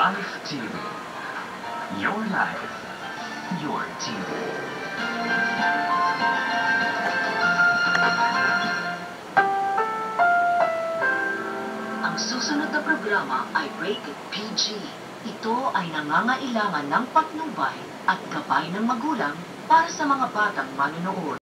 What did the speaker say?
Life TV. Your life, your TV. Ang susunod na programa ay rated PG. Ito ay nangangailangan ng patnubay at gabay ng magulang para sa mga batang manonood.